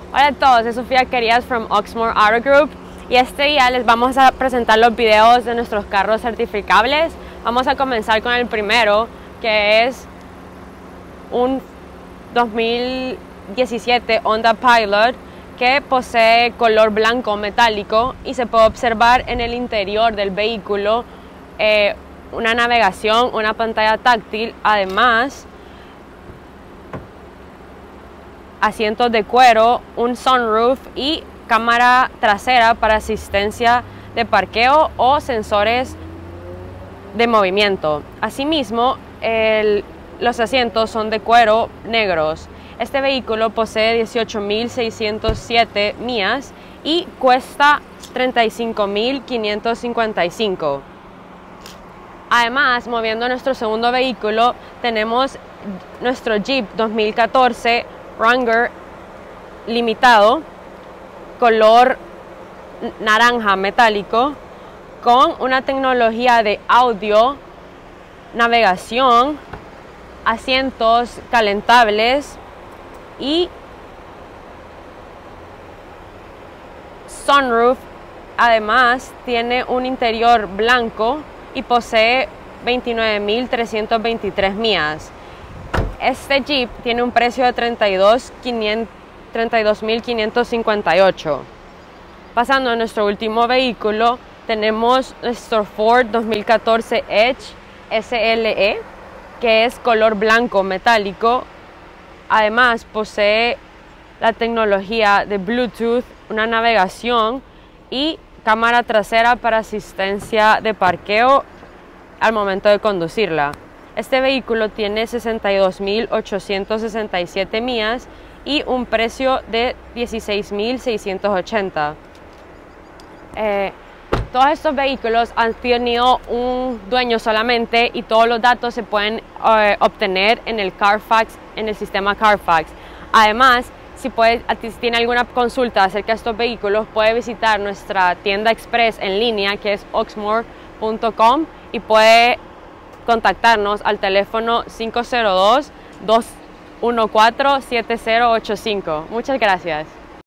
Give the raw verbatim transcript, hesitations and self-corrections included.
Hola a todos, soy Sofía Querías from Oxmoor Auto Group y este día les vamos a presentar los videos de nuestros carros certificables. Vamos a comenzar con el primero, que es un dos mil diecisiete Honda Pilot que posee color blanco metálico y se puede observar en el interior del vehículo eh, una navegación, una pantalla táctil, además asientos de cuero, un sunroof y cámara trasera para asistencia de parqueo o sensores de movimiento. Asimismo, el, los asientos son de cuero negros. Este vehículo posee dieciocho mil seiscientos siete millas y cuesta treinta y cinco mil quinientos cincuenta y cinco. Además, moviendo nuestro segundo vehículo, tenemos nuestro Jeep dos mil catorce Wrangler limitado, color naranja metálico, con una tecnología de audio, navegación, asientos calentables y sunroof. Además, tiene un interior blanco y posee veintinueve mil trescientos veintitrés millas. Este Jeep tiene un precio de treinta y dos mil quinientos cincuenta y ocho. Pasando a nuestro último vehículo, tenemos nuestro Ford dos mil catorce Edge S L E, que es color blanco metálico. Además, posee la tecnología de Bluetooth, una navegación y cámara trasera para asistencia de parqueo al momento de conducirla. Este vehículo tiene sesenta y dos mil ochocientos sesenta y siete millas y un precio de dieciséis mil seiscientos ochenta. Eh, todos estos vehículos han tenido un dueño solamente y todos los datos se pueden eh, obtener en el Carfax, en el sistema Carfax. Además, si, puede, si tiene alguna consulta acerca de estos vehículos, puede visitar nuestra tienda express en línea, que es oxmoor punto com, y puede contactarnos al teléfono cinco cero dos, dos uno cuatro, siete cero ocho cinco. Muchas gracias.